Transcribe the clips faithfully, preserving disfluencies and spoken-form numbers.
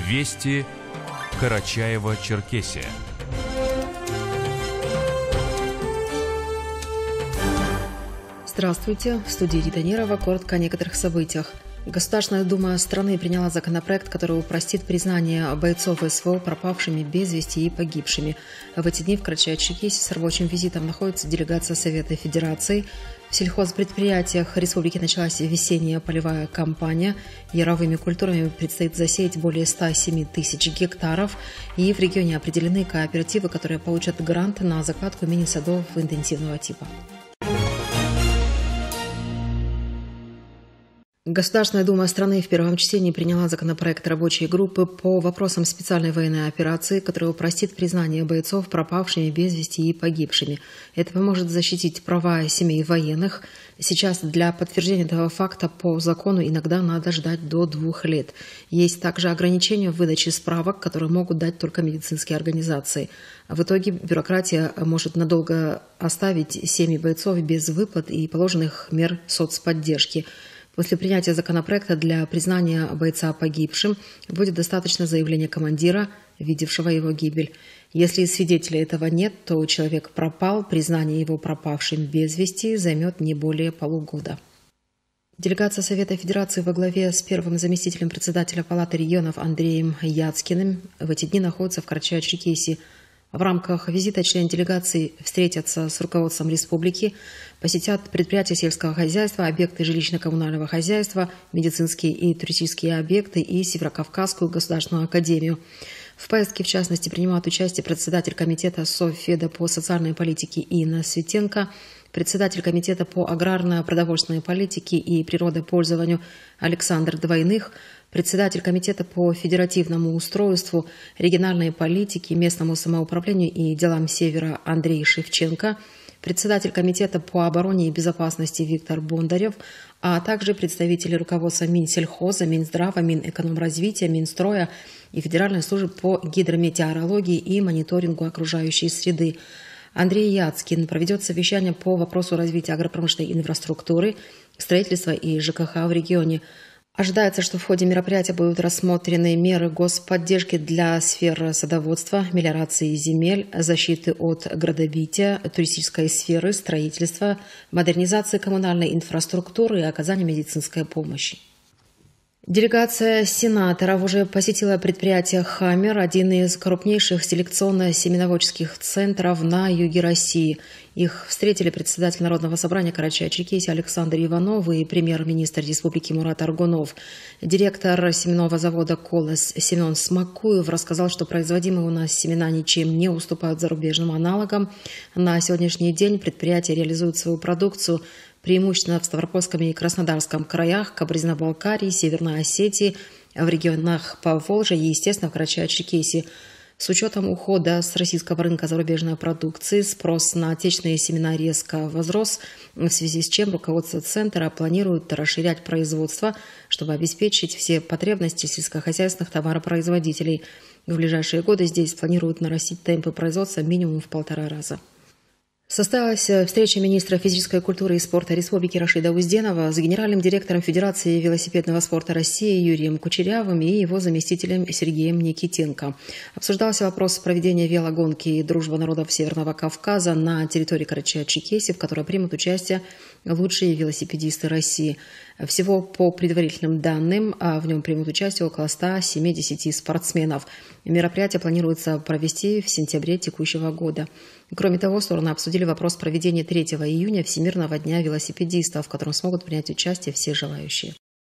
Вести Карачаево-Черкесия. Здравствуйте. В студии Рита Нерова. Коротко о некоторых событиях. Государственная дума страны приняла законопроект, который упростит признание бойцов СВО пропавшими без вести и погибшими. В эти дни в Карачаево-Черкесии с рабочим визитом находится делегация Совета Федерации. В сельхозпредприятиях республики началась весенняя полевая кампания. Яровыми культурами предстоит засеять более ста семи тысяч гектаров. И в регионе определены кооперативы, которые получат гранты на закладку мини-садов интенсивного типа. Государственная дума страны в первом чтении приняла законопроект рабочей группы по вопросам специальной военной операции, который упростит признание бойцов пропавшими без вести и погибшими. Это поможет защитить права семей военных. Сейчас для подтверждения этого факта по закону иногда надо ждать до двух лет. Есть также ограничения в выдаче справок, которые могут дать только медицинские организации. В итоге бюрократия может надолго оставить семьи бойцов без выплат и положенных мер соцподдержки. После принятия законопроекта для признания бойца погибшим будет достаточно заявления командира, видевшего его гибель. Если свидетелей этого нет, то человек пропал, признание его пропавшим без вести займет не более полугода. Делегация Совета Федерации во главе с первым заместителем председателя Палаты регионов Андреем Яцкиным в эти дни находится в Карачаево-Черкесии. В рамках визита члены делегации встретятся с руководством республики, посетят предприятия сельского хозяйства, объекты жилищно-коммунального хозяйства, медицинские и туристические объекты и Северокавказскую государственную академию. В поездке, в частности, принимают участие председатель комитета Совфеда по социальной политике Инна Светенко, председатель комитета по аграрно-продовольственной политике и природопользованию Александр Двойных, председатель комитета по федеративному устройству, региональной политике, местному самоуправлению и делам Севера Андрей Шевченко, председатель комитета по обороне и безопасности Виктор Бондарев, а также представители руководства Минсельхоза, Минздрава, Минэкономразвития, Минстроя и Федеральной службы по гидрометеорологии и мониторингу окружающей среды. Андрей Яцкин проведет совещание по вопросу развития агропромышленной инфраструктуры, строительства и ЖКХ в регионе. Ожидается, что в ходе мероприятия будут рассмотрены меры господдержки для сфер садоводства, мелиорации земель, защиты от градобития, туристической сферы, строительства, модернизации коммунальной инфраструктуры и оказания медицинской помощи. Делегация сенаторов уже посетила предприятие «Хаммер», один из крупнейших селекционно-семеноводческих центров на юге России. Их встретили председатель Народного собрания Карачаево-Черкесии Александр Иванов и премьер-министр республики Мурат Аргунов. Директор семенного завода «Колос» Семен Смакуев рассказал, что производимые у нас семена ничем не уступают зарубежным аналогам. На сегодняшний день предприятие реализует свою продукцию преимущественно в Ставропольском и Краснодарском краях, Кабардино-Балкарии, Северной Осетии, в регионах Поволжья и, естественно, в Карачаево-Черкесии. С учетом ухода с российского рынка зарубежной продукции спрос на отечественные семена резко возрос, в связи с чем руководство центра планирует расширять производство, чтобы обеспечить все потребности сельскохозяйственных товаропроизводителей. В ближайшие годы здесь планируют нарастить темпы производства минимум в полтора раза. Состоялась встреча министра физической культуры и спорта Республики Рашида Узденова с генеральным директором Федерации велосипедного спорта России Юрием Кучерявым и его заместителем Сергеем Никитенко. Обсуждался вопрос проведения велогонки «Дружба народов Северного Кавказа» на территории Карачаево-Черкесии, в которой примут участие лучшие велосипедисты России. Всего по предварительным данным в нем примут участие около ста семидесяти спортсменов. Мероприятие планируется провести в сентябре текущего года. Кроме того, стороны обсудили вопрос проведения третьего июня Всемирного дня велосипедистов, в котором смогут принять участие все желающие.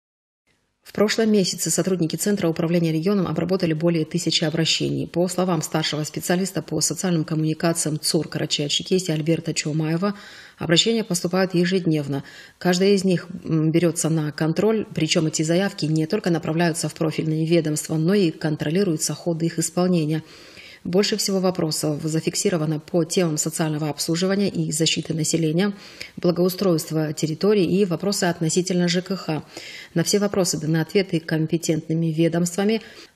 В прошлом месяце сотрудники Центра управления регионом обработали более тысячи обращений. По словам старшего специалиста по социальным коммуникациям ЦУР Карачаево-Черкесии Альберта Чумаева, обращения поступают ежедневно. Каждая из них берется на контроль, причем эти заявки не только направляются в профильные ведомства, но и контролируются ходы их исполнения. Больше всего вопросов зафиксировано по темам социального обслуживания и защиты населения, благоустройства территорий и вопросы относительно ЖКХ. На все вопросы даны ответы компетентными ведомствами.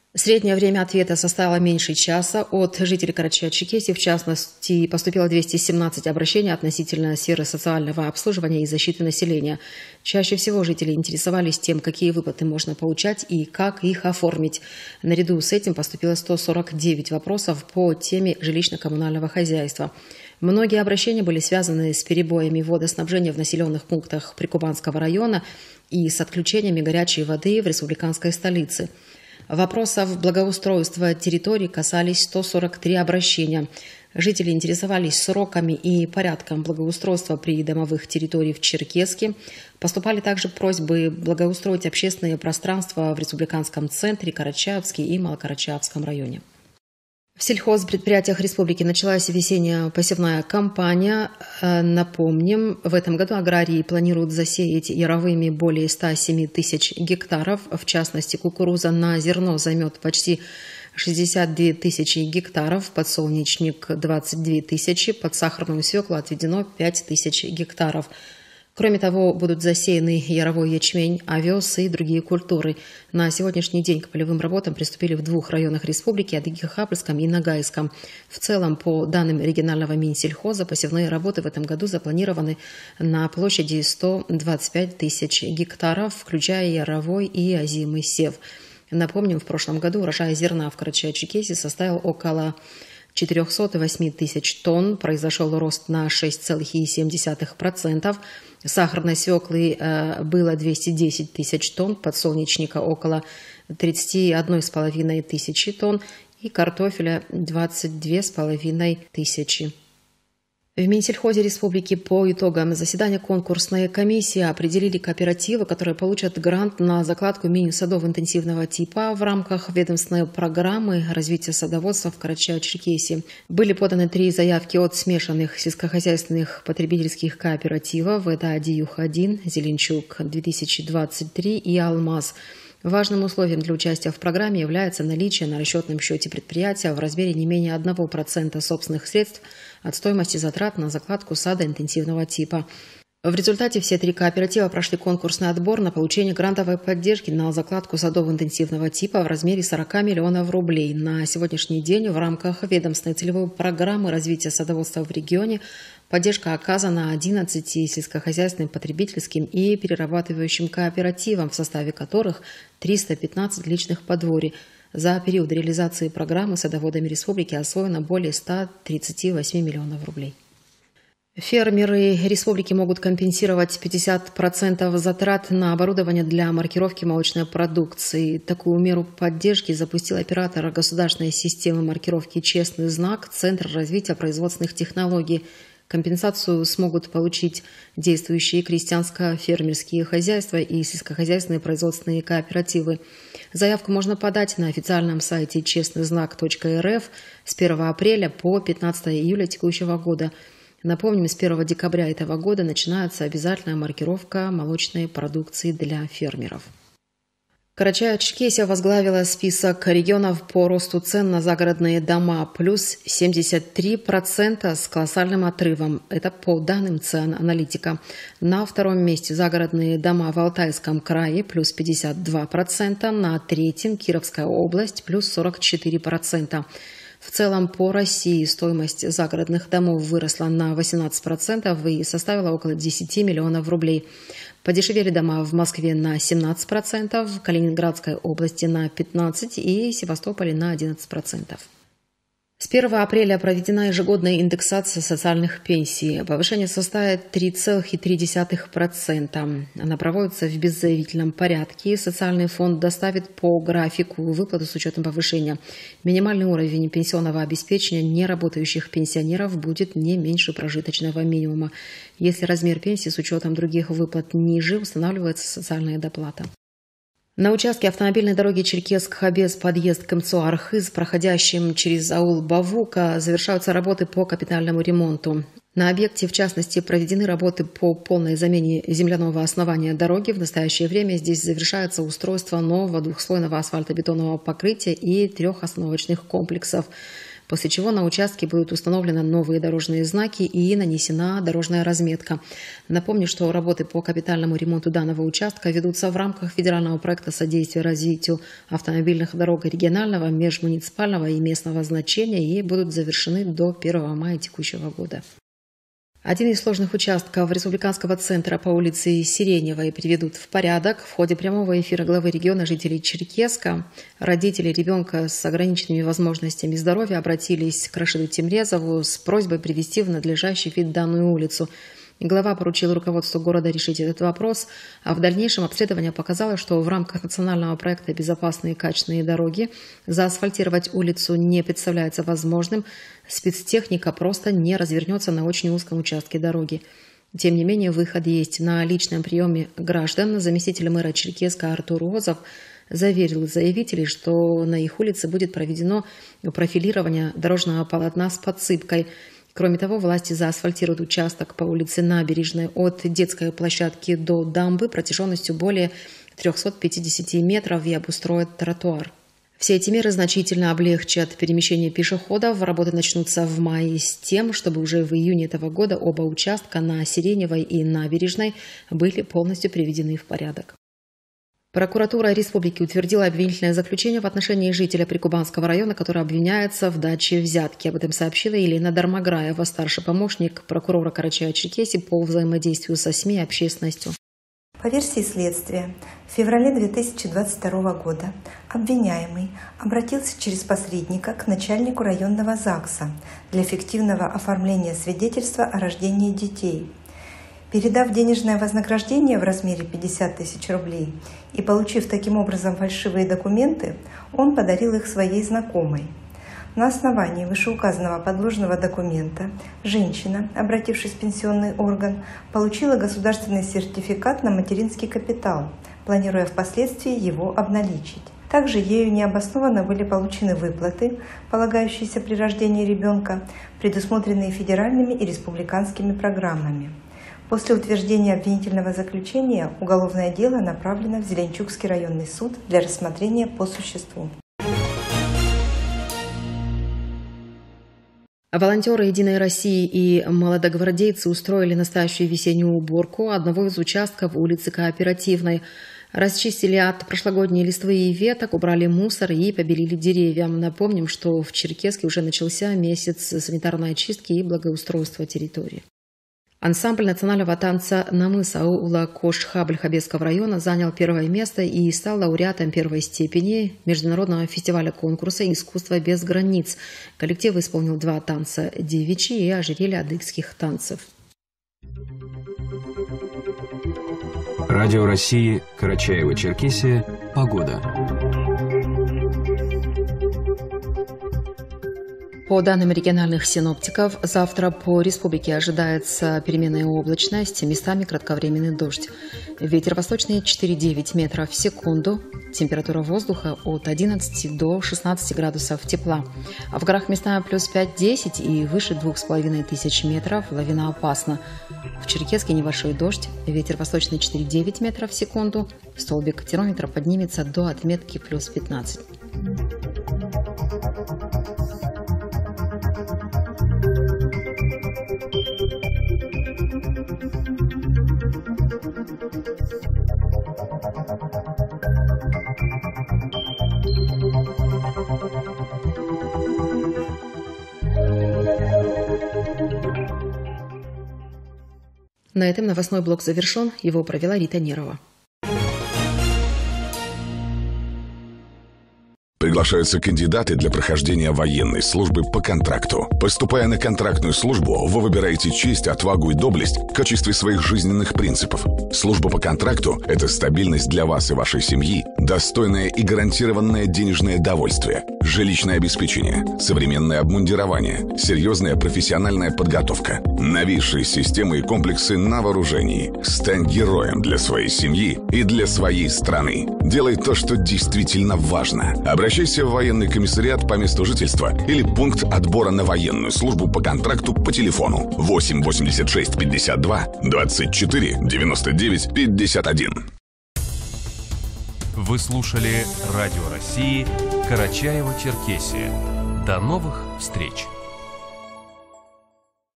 Среднее время ответа составило меньше часа. От жителей Карачаево-Черкесии, в частности, поступило двести семнадцать обращений относительно сферы социального обслуживания и защиты населения. Чаще всего жители интересовались тем, какие выплаты можно получать и как их оформить. Наряду с этим поступило сто сорок девять вопросов по теме жилищно-коммунального хозяйства. Многие обращения были связаны с перебоями водоснабжения в населенных пунктах Прикубанского района и с отключениями горячей воды в республиканской столице. Вопросов благоустройства территорий касались сто сорок три обращения. Жители интересовались сроками и порядком благоустройства придомовых территорий в Черкесске. Поступали также просьбы благоустроить общественные пространства в республиканском центре, Карачаевске и Малокарачаевском районе. В сельхозпредприятиях республики началась весенняя посевная кампания. Напомним, в этом году аграрии планируют засеять яровыми более ста семи тысяч гектаров. В частности, кукуруза на зерно займет почти шестьдесят две тысячи гектаров, подсолнечник двадцать две тысячи, под сахарную свеклу отведено пять тысяч гектаров. Кроме того, будут засеяны яровой ячмень, овес и другие культуры. На сегодняшний день к полевым работам приступили в двух районах республики – Адыгейском и Ногайском. В целом, по данным регионального Минсельхоза, посевные работы в этом году запланированы на площади сто двадцать пять тысяч гектаров, включая яровой и озимый сев. Напомним, в прошлом году урожай зерна в Карачаево-Черкесии составил около четырехсот восьми тысяч тонн, произошел рост на шесть целых семь десятых процента. Сахарной свеклы э, было двести десять тысяч тонн, подсолнечника около тридцати одной с половиной тысячи тонн и картофеля двадцать две с половиной тысячи. В Минсельхозе республики по итогам заседания конкурсной комиссии определили кооперативы, которые получат грант на закладку мини-садов интенсивного типа в рамках ведомственной программы развития садоводства в Карачаево-Черкесии. Были поданы три заявки от смешанных сельскохозяйственных потребительских кооперативов. Это Адиюх-один, Зеленчук две тысячи двадцать три и Алмаз. Важным условием для участия в программе является наличие на расчетном счете предприятия в размере не менее одного процента собственных средств от стоимости затрат на закладку сада интенсивного типа. В результате все три кооператива прошли конкурсный отбор на получение грантовой поддержки на закладку садов интенсивного типа в размере сорока миллионов рублей. На сегодняшний день в рамках ведомственной целевой программы развития садоводства в регионе поддержка оказана одиннадцати сельскохозяйственным потребительским и перерабатывающим кооперативам, в составе которых триста пятнадцать личных подворий. За период реализации программы садоводами республики освоено более ста тридцати восьми миллионов рублей. Фермеры республики могут компенсировать пятьдесят процентов затрат на оборудование для маркировки молочной продукции. Такую меру поддержки запустил оператор государственной системы маркировки «Честный знак» Центр развития производственных технологий. Компенсацию смогут получить действующие крестьянско-фермерские хозяйства и сельскохозяйственные производственные кооперативы. Заявку можно подать на официальном сайте честный знак точка эр эф с первого апреля по пятнадцатое июля текущего года. Напомним, с первого декабря этого года начинается обязательная маркировка молочной продукции для фермеров. Карачаево-Черкесия возглавила список регионов по росту цен на загородные дома, плюс семьдесят три процента с колоссальным отрывом. Это по данным цен-аналитика. На втором месте загородные дома в Алтайском крае, плюс пятьдесят два процента. На третьем Кировская область, плюс сорок четыре процента. В целом по России стоимость загородных домов выросла на восемнадцать процентов и составила около десяти миллионов рублей. Подешевели дома в Москве на семнадцать процентов, в Калининградской области на пятнадцать процентов и Севастополе на одиннадцать процентов. С первого апреля проведена ежегодная индексация социальных пенсий. Повышение составит три целых три десятых процента. Она проводится в беззаявительном порядке. Социальный фонд доставит по графику выплату с учетом повышения. Минимальный уровень пенсионного обеспечения неработающих пенсионеров будет не меньше прожиточного минимума. Если размер пенсии с учетом других выплат ниже, устанавливается социальная доплата. На участке автомобильной дороги Черкесск-Хабес подъезд к МЦО-Архыз, проходящем через аул Бавука, завершаются работы по капитальному ремонту. На объекте, в частности, проведены работы по полной замене земляного основания дороги. В настоящее время здесь завершается устройство нового двухслойного асфальтобетонного покрытия и трех остановочных комплексов. после чего на участке будут установлены новые дорожные знаки и нанесена дорожная разметка. Напомню, что работы по капитальному ремонту данного участка ведутся в рамках федерального проекта содействия развитию автомобильных дорог регионального, межмуниципального и местного значения и будут завершены до первого мая текущего года. Один из сложных участков республиканского центра по улице Сиреневой приведут в порядок. В ходе прямого эфира главы региона жителей Черкесска родители ребенка с ограниченными возможностями здоровья обратились к Рашиду Темрезову с просьбой привести в надлежащий вид данную улицу. Глава поручил руководству города решить этот вопрос, а в дальнейшем обследование показало, что в рамках национального проекта «Безопасные и качественные дороги» заасфальтировать улицу не представляется возможным, спецтехника просто не развернется на очень узком участке дороги. Тем не менее, выход есть. На личном приеме граждан заместитель мэра Черкесска Артур Озов заверил заявителей, что на их улице будет проведено профилирование дорожного полотна с подсыпкой. Кроме того, власти заасфальтируют участок по улице Набережной от детской площадки до дамбы протяженностью более трёхсот пятидесяти метров и обустроят тротуар. Все эти меры значительно облегчат перемещение пешеходов. Работы начнутся в мае с тем, чтобы уже в июне этого года оба участка на Сиреневой и Набережной были полностью приведены в порядок. Прокуратура республики утвердила обвинительное заключение в отношении жителя Прикубанского района, который обвиняется в даче взятки. Об этом сообщила Елена Дармаграева, старший помощник прокурора Карачаево-Черкесии по взаимодействию со СМИ и общественностью. По версии следствия, в феврале две тысячи двадцать второго года обвиняемый обратился через посредника к начальнику районного ЗАГСа для фиктивного оформления свидетельства о рождении детей. Передав денежное вознаграждение в размере пятьдесят тысяч рублей и получив таким образом фальшивые документы, он подарил их своей знакомой. На основании вышеуказанного подложного документа женщина, обратившись в пенсионный орган, получила государственный сертификат на материнский капитал, планируя впоследствии его обналичить. Также ею необоснованно были получены выплаты, полагающиеся при рождении ребенка, предусмотренные федеральными и республиканскими программами. После утверждения обвинительного заключения уголовное дело направлено в Зеленчукский районный суд для рассмотрения по существу. Волонтеры «Единой России» и молодогвардейцы устроили настоящую весеннюю уборку одного из участков улицы Кооперативной. Расчистили от прошлогодней листвы и веток, убрали мусор и побелили деревья. Напомним, что в Черкесске уже начался месяц санитарной очистки и благоустройства территории. Ансамбль национального танца «Намыс» аула Кош-Хабль-Хабесского района занял первое место и стал лауреатом первой степени международного фестиваля конкурса «Искусство без границ». Коллектив исполнил два танца – девичьи и ожерелье адыгских танцев. Радио России, Карачаево-Черкесия, погода. По данным региональных синоптиков, завтра по республике ожидается переменная облачность, местами кратковременный дождь. Ветер восточный четыре-девять метров в секунду. Температура воздуха от одиннадцати до шестнадцати градусов тепла. А в горах местами плюс пять-десять и выше двух с половиной тысяч метров лавина опасна. В Черкесске небольшой дождь. Ветер восточный четыре-девять метров в секунду. Столбик термометра поднимется до отметки плюс пятнадцать. На этом новостной блок завершен. Его провела Рита Нерова. Приглашаются кандидаты для прохождения военной службы по контракту. Поступая на контрактную службу, вы выбираете честь, отвагу и доблесть в качестве своих жизненных принципов. Служба по контракту – это стабильность для вас и вашей семьи, достойное и гарантированное денежное довольствие, жилищное обеспечение, современное обмундирование, серьезная профессиональная подготовка, новейшие системы и комплексы на вооружении. Стань героем для своей семьи и для своей страны. Делай то, что действительно важно. Обращайся в военный комиссариат по месту жительства или пункт отбора на военную службу по контракту по телефону восемь восемьдесят шесть пятьдесят два двадцать четыре девяносто девять пятьдесят один. Вы слушали Радио России, Карачаево-Черкесия. До новых встреч!